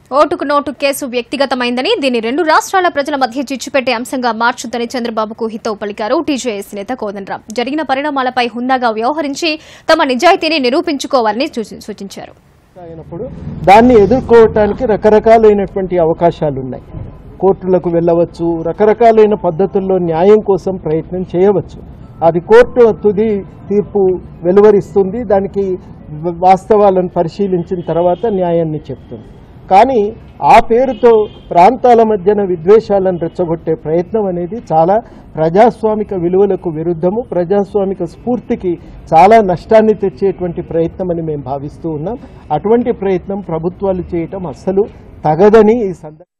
ఓటుకు note case వ్యక్తిగతమైందని దీన్ని రెండు రాష్ట్రాల ప్రజల మధ్య చిచ్చుపెట్టే అంశంగా మార్చుద్దని చంద్రబాబుకు హితవు పలికారు టీజేఎస్ నేత కోదండరాం. జరిగిన పరిణామాలపై హుందాగా వ్యవహరించి తమ నిజాయితీని నిరూపించుకోవాలని సూచించారు. దాన్ని ఎదుర్కోవటానికి రకరకాలైనటువంటి అవకాశాలున్నాయి. కోర్టులకు వెళ్లవచ్చు, రకరకాలైన పద్ధతుల్లో న్యాయం కోసం ప్రయత్నం చేయవచ్చు. అది కోర్టు తుది తీర్పు వెలువరిస్తుంది. దానికి వాస్తవాలను పరిశీలించిన తర్వాత న్యాయాన్ని చెప్తుంది. కానీ ఆ పేరుతో ప్రాంతాల మధ్యన విద్వేషాలను రెచ్చగొట్టే ప్రయత్నం అనేది చాలా ప్రజాస్వామిక విలువలకు విరుద్ధము, ప్రజాస్వామిక స్ఫూర్తికి చాలా నష్టాన్ని తెచ్చేటువంటి ప్రయత్నం అని మేము భావిస్తూ ఉన్నాం. అటువంటి ప్రయత్నం ప్రభుత్వాలు చేయటం అస్సలు తగదని ఈ సందర్భంగా